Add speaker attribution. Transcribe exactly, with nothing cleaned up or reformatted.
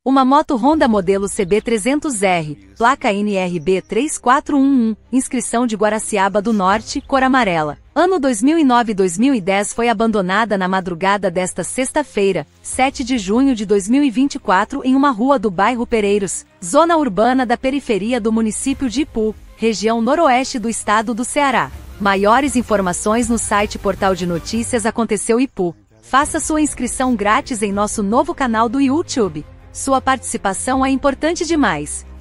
Speaker 1: Uma moto Honda modelo C B trezentos R, placa N R B três quatro um um, inscrição de Guaraciaba do Norte, cor amarela. Ano dois mil e nove a dois mil e dez foi abandonada na madrugada desta sexta-feira, sete de junho de dois mil e vinte e quatro em uma rua do bairro Pereiros, zona urbana da periferia do município de Ipu, região noroeste do estado do Ceará. Maiores informações no site Portal de Notícias Aconteceu Ipu. Faça sua inscrição grátis em nosso novo canal do YouTube. Sua participação é importante demais.